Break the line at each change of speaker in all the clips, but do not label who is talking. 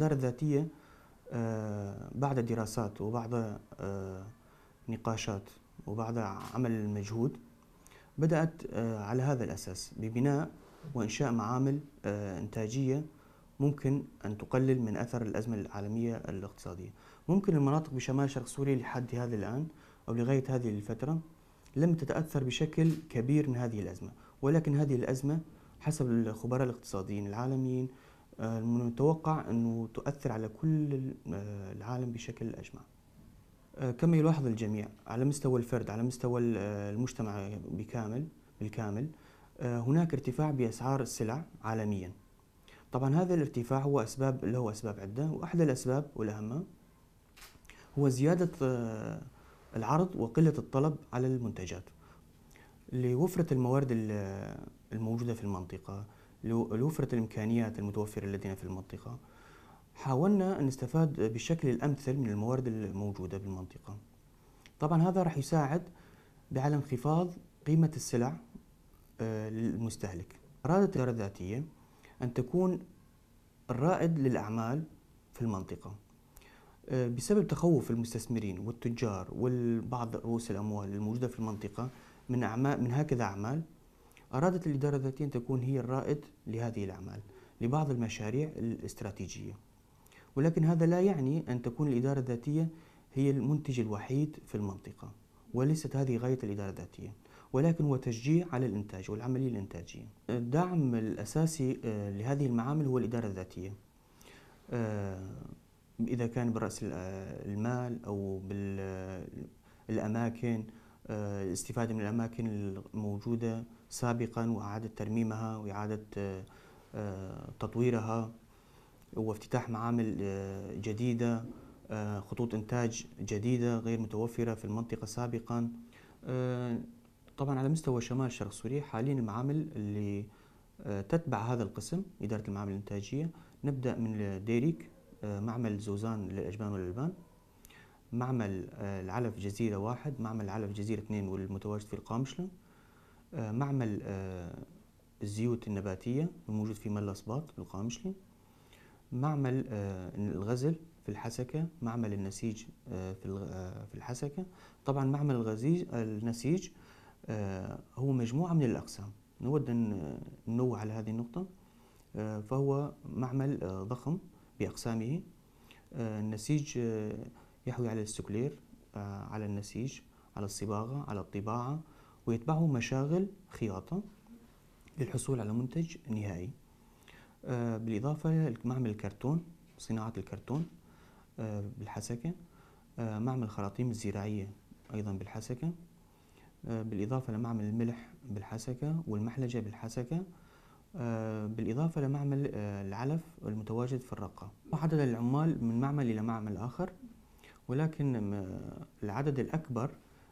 الإدارة الذاتية بعد دراسات وبعد نقاشات وبعد عمل مجهود بدأت على هذا الأساس ببناء وإنشاء معامل إنتاجية ممكن أن تقلل من أثر الأزمة العالمية الاقتصادية. ممكن المناطق بشمال شرق سوريا لحد هذا الآن أو لغاية هذه الفترة لم تتأثر بشكل كبير من هذه الأزمة، ولكن هذه الأزمة حسب الخبراء الاقتصاديين العالميين من المتوقع أنه تؤثر على كل العالم بشكل أجمع. كما يلاحظ الجميع على مستوى الفرد، على مستوى المجتمع بالكامل هناك ارتفاع بأسعار السلع عالميا. طبعا هذا الارتفاع له أسباب عدة، وأحد الأسباب والأهم هو زيادة العرض وقلة الطلب على المنتجات. لوفرة الموارد الموجودة في المنطقة، لوفرة الإمكانيات المتوفرة لدينا في المنطقة، حاولنا أن نستفاد بالشكل الأمثل من الموارد الموجودة بالمنطقة. طبعا هذا راح يساعد على انخفاض قيمة السلع للمستهلك. أرادت الإدارة الذاتية أن تكون الرائد للأعمال في المنطقة. بسبب تخوف المستثمرين والتجار وبعض رؤوس الأموال الموجودة في المنطقة من هكذا أعمال، أرادت الإدارة الذاتية أن تكون هي الرائد لهذه الأعمال لبعض المشاريع الاستراتيجية. ولكن هذا لا يعني أن تكون الإدارة الذاتية هي المنتج الوحيد في المنطقة، وليست هذه غاية الإدارة الذاتية، ولكن هو تشجيع على الإنتاج والعملية الإنتاجية. الدعم الأساسي لهذه المعامل هو الإدارة الذاتية، إذا كان برأس المال أو بالأماكن، الاستفادة من الأماكن الموجودة سابقا وإعادة ترميمها وإعادة تطويرها وافتتاح معامل جديدة، خطوط إنتاج جديدة غير متوفرة في المنطقة سابقا. طبعا على مستوى شمال شرق سوريا حاليا المعامل اللي تتبع هذا القسم إدارة المعامل الإنتاجية، نبدأ من ديريك، معمل زوزان للأجبان والألبان، معمل العلف جزيرة 1، معمل العلف جزيرة 2 والمتواجد في القامشلة، معمل الزيوت النباتية الموجود في ملا صباط القامشلي، معمل الغزل في الحسكة، معمل النسيج في الحسكة. طبعا معمل النسيج هو مجموعة من الأقسام، نود أن ننوه على هذه النقطة. فهو معمل ضخم بأقسامه. النسيج يحوي على السكلير، على النسيج، على الصباغة، على الطباعة، ويتبعه مشاغل خياطة للحصول على منتج نهائي. بالإضافة لمعمل الكرتون، صناعة الكرتون بالحسكة، معمل الخراطيم الزراعية أيضا بالحسكة، بالإضافة لمعمل الملح بالحسكة والمحلجة بالحسكة، بالإضافة لمعمل العلف المتواجد في الرقة. عدد العمال من معمل إلى معمل آخر، ولكن العدد الأكبر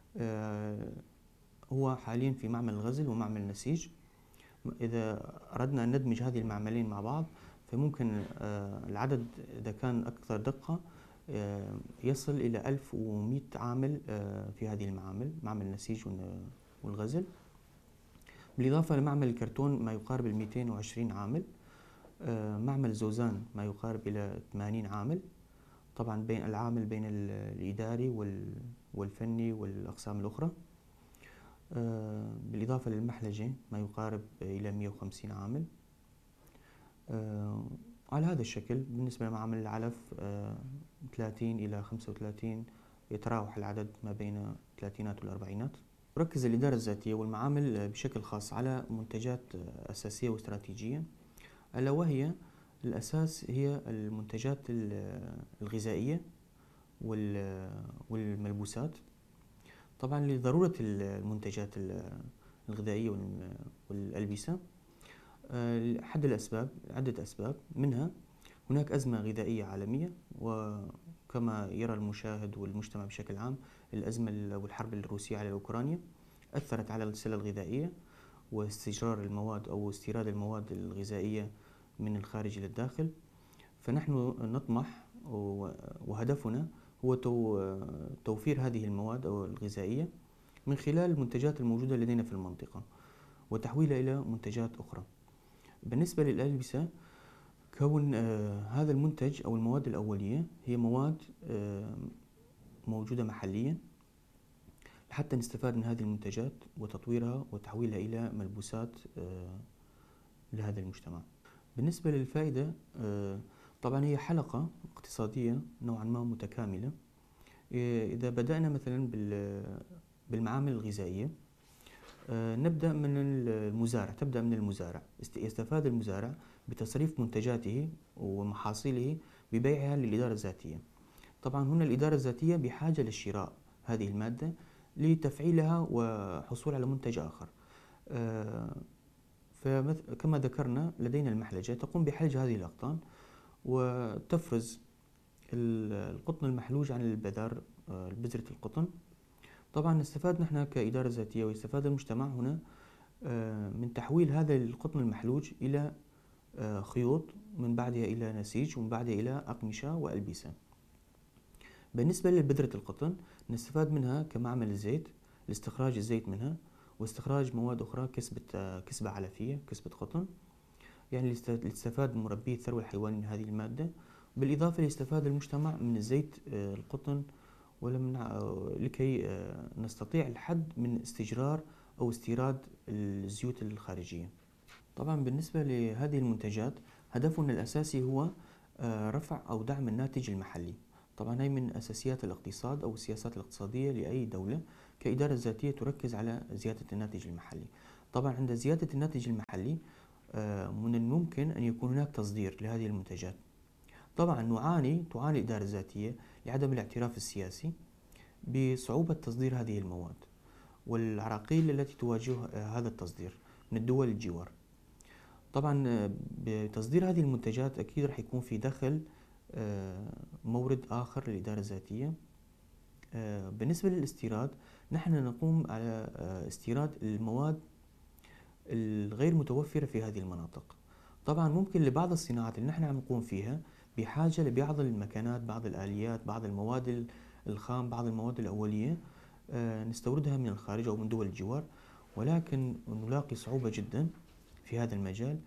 هو حاليا في معمل الغزل ومعمل النسيج. إذا أردنا أن ندمج هذه المعملين مع بعض فممكن العدد إذا كان أكثر دقة يصل إلى 1100 عامل في هذه المعامل، معمل النسيج والغزل. بالإضافة لمعمل الكرتون ما يقارب 220 عامل، معمل زوزان ما يقارب إلى 80 عامل. طبعا بين العامل بين الإداري والفني والأقسام الأخرى. بالإضافة للمحلجة ما يقارب إلى 150 عامل. على هذا الشكل بالنسبة لمعامل العلف 30 إلى 35، يتراوح العدد ما بين الثلاثينات والأربعينات. تركز الإدارة الذاتية والمعامل بشكل خاص على منتجات أساسية واستراتيجية، ألا وهي الأساس هي المنتجات الغذائية والملبوسات. طبعا لضرورة المنتجات الغذائية والألبسة عدة أسباب، منها هناك أزمة غذائية عالمية، وكما يرى المشاهد والمجتمع بشكل عام الأزمة والحرب الروسية على أوكرانيا أثرت على السلة الغذائية واستجرار المواد أو استيراد المواد الغذائية من الخارج إلى الداخل. فنحن نطمح وهدفنا هو توفير هذه المواد أو الغذائية من خلال المنتجات الموجودة لدينا في المنطقة وتحويلها إلى منتجات أخرى. بالنسبة للألبسة كون هذا المنتج أو المواد الأولية هي مواد موجودة محليا، حتى نستفاد من هذه المنتجات وتطويرها وتحويلها إلى ملبوسات لهذا المجتمع. بالنسبة للفائدة، طبعا هي حلقة اقتصادية نوعا ما متكاملة. إذا بدأنا مثلا بالمعامل الغذائية، نبدأ من المزارع. تبدأ من المزارع، يستفاد المزارع بتصريف منتجاته ومحاصيله ببيعها للإدارة الذاتية. طبعا هنا الإدارة الذاتية بحاجة لشراء هذه المادة لتفعيلها وحصول على منتج آخر. فكما ذكرنا لدينا المحلجة تقوم بحلج هذه الأقطان وتفرز القطن المحلوج عن البذر، بذرة القطن. طبعا نستفاد نحن كإدارة ذاتية ويستفاد المجتمع هنا من تحويل هذا القطن المحلوج إلى خيوط، من بعدها إلى نسيج، ومن بعدها إلى أقمشة وألبسة. بالنسبة لبذرة القطن نستفاد منها كمعمل الزيت لاستخراج الزيت منها، واستخراج مواد أخرى كسبة علفية، كسبة قطن، يعني لاستفاد مربي الثروة الحيوانية من هذه المادة. بالإضافة لاستفاد المجتمع من الزيت القطن لكي نستطيع الحد من استجرار أو استيراد الزيوت الخارجية. طبعا بالنسبة لهذه المنتجات هدفنا الأساسي هو رفع أو دعم الناتج المحلي. طبعا هي من أساسيات الاقتصاد أو السياسات الاقتصادية لأي دولة كإدارة ذاتية تركز على زيادة الناتج المحلي. طبعا عند زيادة الناتج المحلي من الممكن أن يكون هناك تصدير لهذه المنتجات. طبعا تعاني الإدارة الذاتية لعدم الاعتراف السياسي بصعوبة تصدير هذه المواد والعراقيل التي تواجه هذا التصدير من الدول الجوار. طبعا بتصدير هذه المنتجات أكيد رح يكون في دخل مورد آخر للإدارة الذاتية. بالنسبة للاستيراد، نحن نقوم على استيراد المواد الغير متوفرة في هذه المناطق. طبعا ممكن لبعض الصناعات اللي نحن عم نقوم فيها بحاجة لبعض المكانات، بعض الآليات، بعض المواد الخام، بعض المواد الأولية نستوردها من الخارج أو من دول الجوار، ولكن نلاقي صعوبة جدا في هذا المجال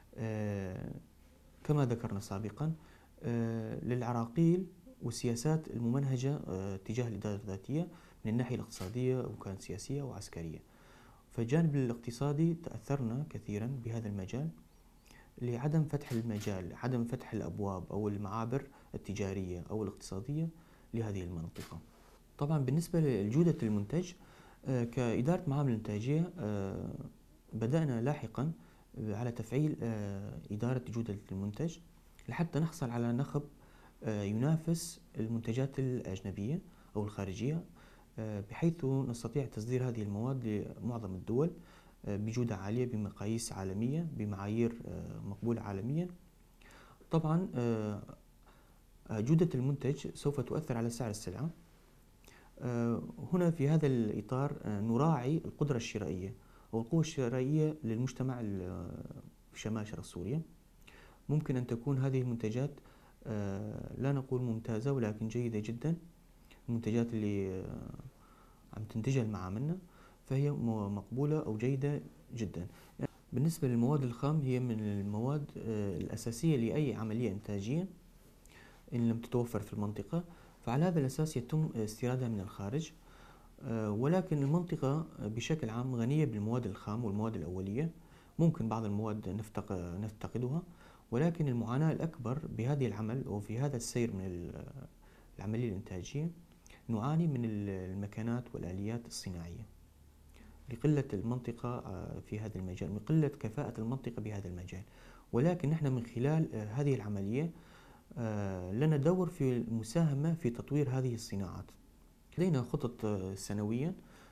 كما ذكرنا سابقا للعراقيل والسياسات الممنهجة تجاه الإدارة الذاتية من الناحية الاقتصادية وكانت سياسية وعسكرية. فالجانب الاقتصادي تأثرنا كثيرا بهذا المجال لعدم فتح المجال، عدم فتح الأبواب أو المعابر التجارية أو الاقتصادية لهذه المنطقة. طبعا بالنسبة لجودة المنتج، كإدارة معامل إنتاجية بدأنا لاحقا على تفعيل إدارة جودة المنتج لحتى نحصل على نخب ينافس المنتجات الأجنبية أو الخارجية، بحيث نستطيع تصدير هذه المواد لمعظم الدول بجودة عالية بمقاييس عالمية، بمعايير مقبولة عالميا. طبعا جودة المنتج سوف تؤثر على سعر السلعة. هنا في هذا الإطار نراعي القدرة الشرائية أو القوة الشرائية للمجتمع في شمال شرق سوريا. ممكن أن تكون هذه المنتجات لا نقول ممتازة ولكن جيدة جدا. المنتجات اللي عم تنتجها المعاملنا فهي مقبولة أو جيدة جدا. بالنسبة للمواد الخام، هي من المواد الأساسية لأي عملية إنتاجية إن لم تتوفر في المنطقة، فعلى هذا الأساس يتم استيرادها من الخارج. ولكن المنطقة بشكل عام غنية بالمواد الخام والمواد الأولية. ممكن بعض المواد نفتقدها، ولكن المعاناة الأكبر بهذه العمل أو في هذا السير من العملية الإنتاجية نعاني من المكانات والآليات الصناعية لقلة المنطقة في هذا المجال، من قلة كفاءة المنطقة بهذا المجال. ولكن نحن من خلال هذه العملية لنا دور في المساهمة في تطوير هذه الصناعات. لدينا خطط سنويا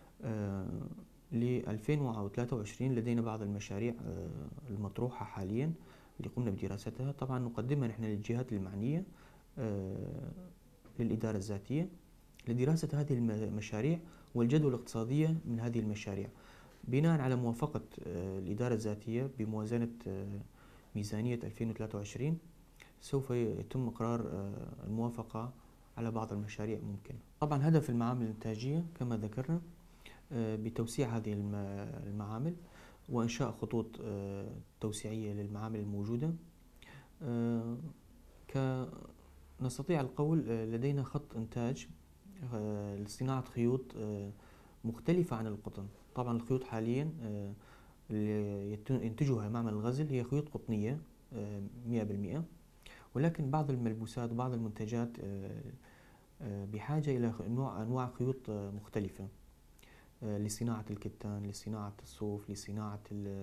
ل 2023. لدينا بعض المشاريع المطروحة حاليا اللي قمنا بدراستها. طبعا نقدمها نحن للجهات المعنية للإدارة الذاتية لدراسة هذه المشاريع والجدوى الاقتصادية من هذه المشاريع، بناء على موافقة الإدارة الذاتية بموازنة ميزانية 2023. سوف يتم إقرار الموافقة على بعض المشاريع ممكن. طبعا هدف المعامل الإنتاجية كما ذكرنا بتوسيع هذه المعامل وإنشاء خطوط توسيعية للمعامل الموجودة. آه، نستطيع القول لدينا خط إنتاج لصناعة خيوط مختلفة عن القطن. طبعا الخيوط حاليا اللي ينتجها معمل الغزل هي خيوط قطنية 100%، ولكن بعض الملبوسات وبعض المنتجات بحاجة إلى أنواع خيوط مختلفة لصناعة الكتان، لصناعة الصوف، لصناعة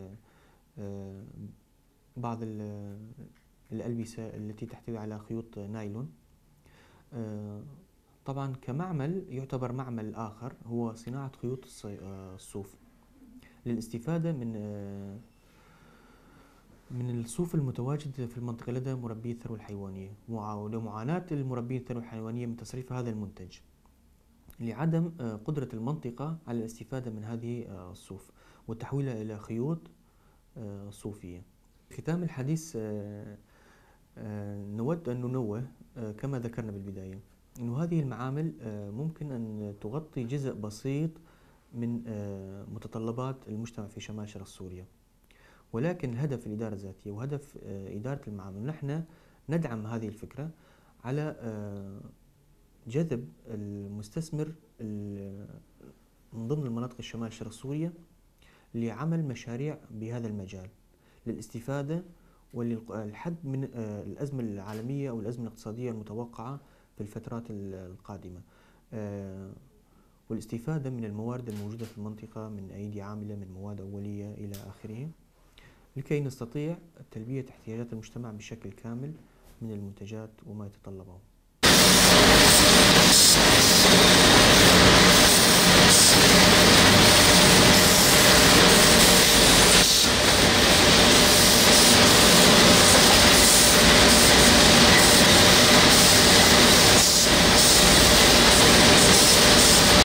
بعض الألبسة التي تحتوي على خيوط نايلون. طبعا كمعمل يعتبر معمل آخر هو صناعة خيوط الصوف للاستفادة من الصوف المتواجد في المنطقة لدى مربي الثروة الحيوانية، ولمعاناة المربين الثروة الحيوانية من تصريف هذا المنتج لعدم قدرة المنطقة على الاستفادة من هذه الصوف وتحويلها إلى خيوط صوفية. ختام الحديث نود أن ننوه كما ذكرنا بالبداية أن هذه المعامل ممكن أن تغطي جزء بسيط من متطلبات المجتمع في شمال شرق سوريا، ولكن الهدف الإدارة الذاتية وهدف إدارة المعامل نحن ندعم هذه الفكرة على جذب المستثمر من ضمن المناطق الشمال شرق سوريا لعمل مشاريع بهذا المجال للاستفادة والحد من الأزمة العالمية أو الأزمة الاقتصادية المتوقعة في الفترات القادمة، والاستفادة من الموارد الموجودة في المنطقة من أيدي عاملة، من مواد أولية إلى آخره، لكي نستطيع تلبية احتياجات المجتمع بشكل كامل من المنتجات وما يتطلبه.